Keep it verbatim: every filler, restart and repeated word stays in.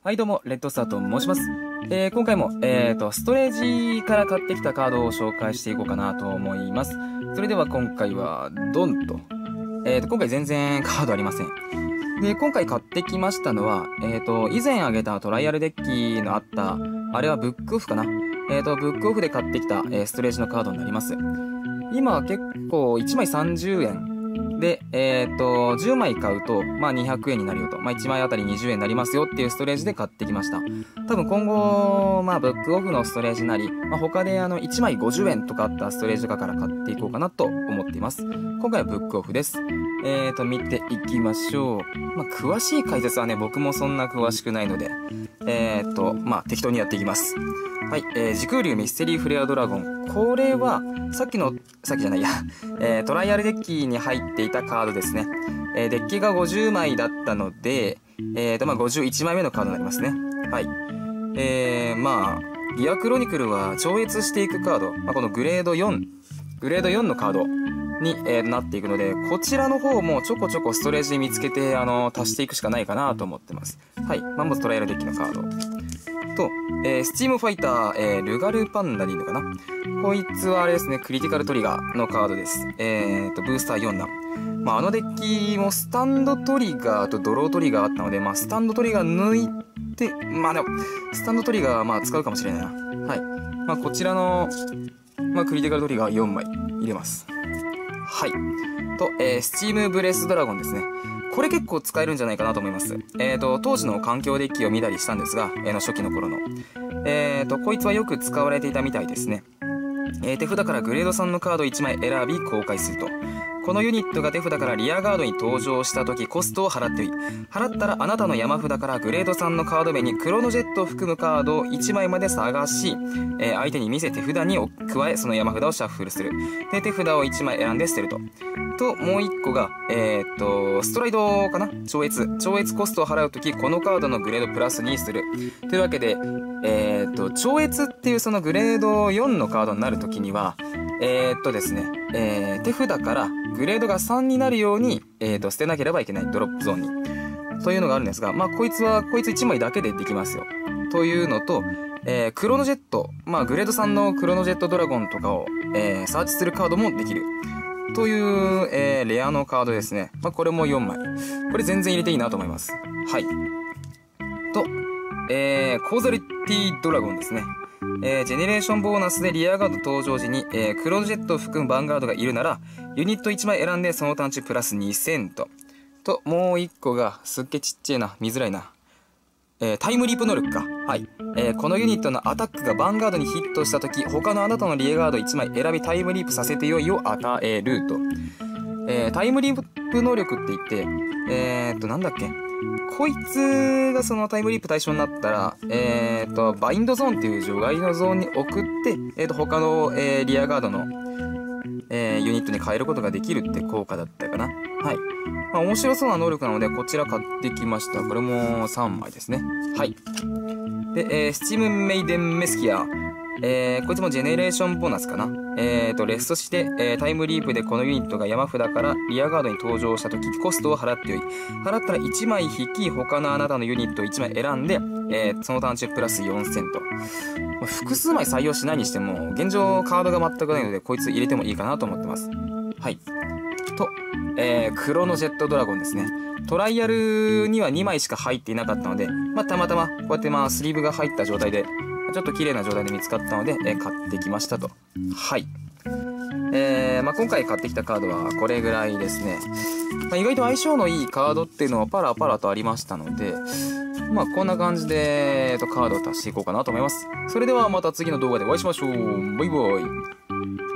はいどうも、レッドスターと申します。えー、今回も、えーと、ストレージから買ってきたカードを紹介していこうかなと思います。それでは今回は、ドンと。えーと、今回全然カードありません。で、今回買ってきましたのは、えーと、以前あげたトライアルデッキのあった、あれはブックオフかな。えーと、ブックオフで買ってきた、えー、ストレージのカードになります。今結構いちまいさんじゅうえん。で、えっと、じゅうまい買うと、まあにひゃくえんになるよと。まあいちまいあたりにじゅうえんになりますよっていうストレージで買ってきました。多分今後、まあブックオフのストレージなり、まあ他であのいちまいごじゅうえんとかあったストレージとかから買っていこうかなと思っています。今回はブックオフです。えーと、見ていきましょう。まあ詳しい解説はね、僕もそんな詳しくないので、えーと、まあ適当にやっていきます。はい、えー、時空竜ミステリーフレアドラゴン。これは、さっきの、さっきじゃないや、えー、トライアルデッキに入っていたカードですね。えー、デッキがごじゅうまいだったので、えーと、まあ、ごじゅういちまいめのカードになりますね。はい。えー、まあ、ギアクロニクルは超越していくカード。まあ、このグレードよん、グレードよんのカードに、えー、なっていくので、こちらの方もちょこちょこストレージで見つけて、あの、足していくしかないかなと思ってます。はい。まあ、まずトライアルデッキのカード。と、えー、スチームファイター、えー、ルガルパンダでいいのかな。こいつはあれですね、クリティカルトリガーのカードです。えーと、ブースターよん段。まあ、あのデッキもスタンドトリガーとドロートリガーあったので、まあ、スタンドトリガー抜いて、まあでも、スタンドトリガーはまあ使うかもしれないな。はい。まあ、こちらの、まあ、クリティカルトリガーよんまい入れます。はい。と、えー、スチームブレスドラゴンですね。これ結構使えるんじゃないかなと思います。えーと、当時の環境デッキを見たりしたんですが、えー、の初期の頃の。えーと、こいつはよく使われていたみたいですね。えー、手札からグレードさんのカードいちまい選び公開すると。このユニットが手札からリアガードに登場した時コストを払っておい。払ったらあなたの山札からグレードさんのカード名にクロノジェットを含むカードをいちまいまで探し、えー、相手に見せ手札に加えその山札をシャッフルする。で、手札をいちまい選んで捨てると。と、もういっこが、えー、っと、ストライドかな超越。超越コストを払うとき、このカードのグレードプラスにする。というわけで、えー、っと、超越っていうそのグレードよんのカードになるときには、えー、っとですね、えー、手札からグレードがさんになるように、えー、っと、捨てなければいけない。ドロップゾーンに。というのがあるんですが、まあ、こいつは、こいついちまいだけでできますよ。というのと、えー、クロノジェット。まあ、グレードさんのクロノジェットドラゴンとかを、えー、サーチするカードもできる。という、えー、レアのカードですね。まあ、これもよんまい。これ全然入れていいなと思います。はい。と、えー、コーザリティドラゴンですね。えー、ジェネレーションボーナスでリアガード登場時に、えー、クロノジェットを含むヴァンガードがいるなら、ユニットいちまい選んでその単値プラスにせんと。と、もういっこが、すっげえちっちゃいな、見づらいな。えー、タイムリープ能力か。はい。えー、このユニットのアタックがヴァンガードにヒットしたとき、他のあなたのリエガードいちまい選びタイムリープさせてよいを与えると。えー、タイムリープ能力って言って、えーっと、なんだっけ。こいつがそのタイムリープ対象になったら、えーっと、バインドゾーンっていう除外のゾーンに送って、えーっと、他の、えー、リアガードの、えー、ユニットに変えることができるって効果だったかな。はい。まあ、面白そうな能力なので、こちら買ってきました。これもさんまいですね。はい。で、えー、スチームメイデンメスキア。えー、こいつもジェネレーションボーナスかな。えーと、レストして、えー、タイムリープでこのユニットが山札からリアガードに登場したとき、コストを払ってよい。払ったらいちまい引き、他のあなたのユニットをいちまい選んで、えー、その単値プラスよんせんと。まあ、複数枚採用しないにしても、現状カードが全くないので、こいつ入れてもいいかなと思ってます。はい。と、えー、クロノジェットドラゴンですね。トライアルにはにまいしか入っていなかったので、まあ、たまたま、こうやってまあ、スリーブが入った状態で、ちょっと綺麗な状態で見つかったので、えー、買ってきましたと。はい。えー、まあ、今回買ってきたカードはこれぐらいですね。まあ、意外と相性のいいカードっていうのはパラパラとありましたので、まあ、こんな感じで、えーと、カードを足していこうかなと思います。それではまた次の動画でお会いしましょう。バイバイ。